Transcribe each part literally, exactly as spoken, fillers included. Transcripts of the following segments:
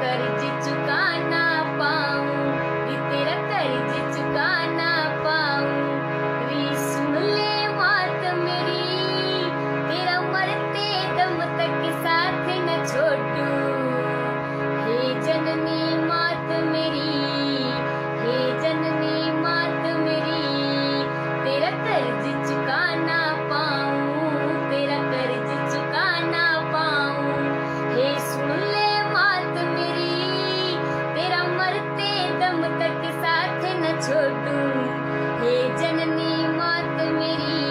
कर्ज चुका ना पाऊं, री तेरा कर्ज चुका ना पाऊं। री सुन ले बात मेरी, तेरा मरते दम तक साथ न छोड़ूं। हे जननी मात मेरी, हे जननी मात मेरी, तेरा कर्ज चुका ना पाऊं, तेरा कर्ज चुका ना पाऊं। हे सुन ले बात मेरी, तेरा मरते दम तक साथ न छोड़ूं। हे जननी मात मेरी,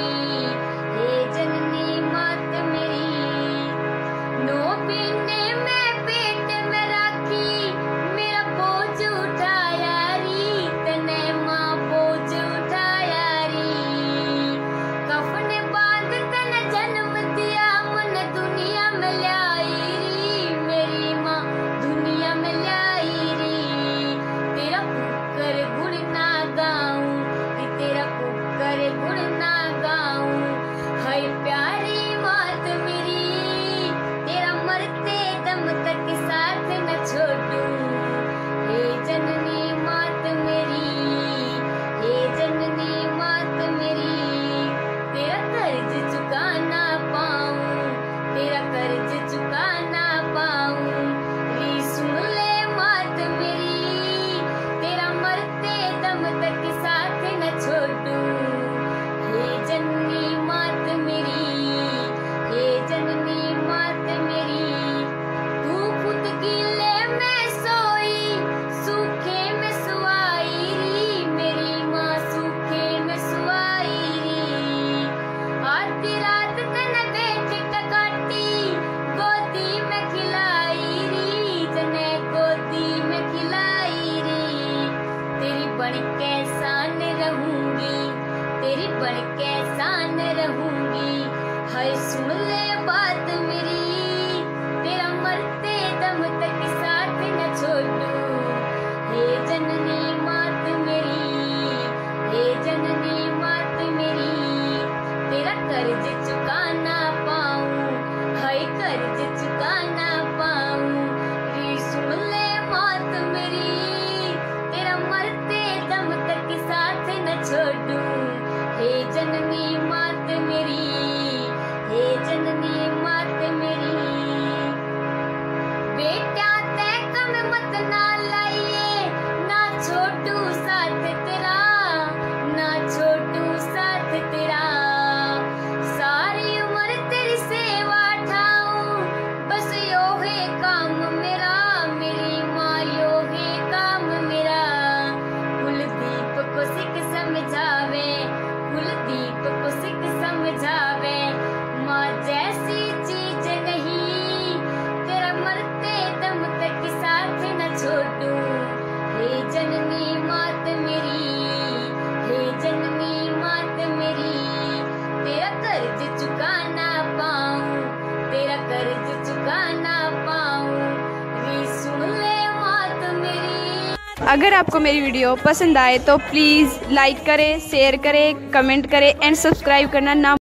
हे जननी मात मेरी। नौ महीने में पेट में राखी, मेरा बोझ उठाया री, तने माँ बोझ उठाया री। कफन बांध तन जन्म दिया, मन दुनिया में लाई री, मेरी माँ दुनिया में लाई री। तेरा पुकार गुण ना गाऊं, तेरा पुकार गुण ना गाऊं। हाय प्यारी मात मेरी, तेरा मरते दम तक साथ न छोड़ूं। हे जननी मात मेरी, हे जननी मात मेरी, तेरा कर्ज चुका ना पाऊं, तेरा कर्ज चुका ना पाऊं। री सुन ले मात मेरी, तेरा मरते दम तक साथ न छोड़ूं। हे जननी मात मेरी, हे जननी मात मेरी। तू खुद गीले में सोई, सूखे में सुवाई री, मेरी माँ सूखे में सुवाई री। आधी रात तन बैठ के काटी, गोदी में खिलाई री, जने गोदी में खिलाई री। तेरी बन के शान रहूंगी, तेरी बन के शान रहूंगी। हाय सुन ले बात मेरी, तेरा मरते दम तक साथ न छोड़ूं। हे जननी मात मेरी, हे जननी मात मेरी, तेरा कर्ज चुका ना पाऊं, हाय कर्ज चुका ना पाऊं। री सुन ले बात मेरी, तेरा मरते दम तक साथ न छोड़ूं। हे जननी मात मेरी, हे जननी मात मेरी। बेटा तै कम मत ना लाइए, ना छोड़ू साथ तेरा, ना छोड़ू साथ तेरा। सारी उम्र तेरी सेवा ठाऊं, बस यो है काम मेरा, मेरी माँ यो है काम मेरा। कुलदीप को सिख समझावे, कुलदीप को सिख समझावे। माँ जैसी चीज नहीं, तेरा मरते दम तक साथ न छोड़ूं। हे जननी मात मेरी, हे जननी मात मेरी, तेरा कर्ज चुका ना पाऊं, तेरा कर्ज चुका ना पाऊं। री सुन ले मात मेरी। अगर आपको मेरी वीडियो पसंद आए तो प्लीज़ लाइक करें, शेयर करें, कमेंट करें एंड सब्सक्राइब करना ना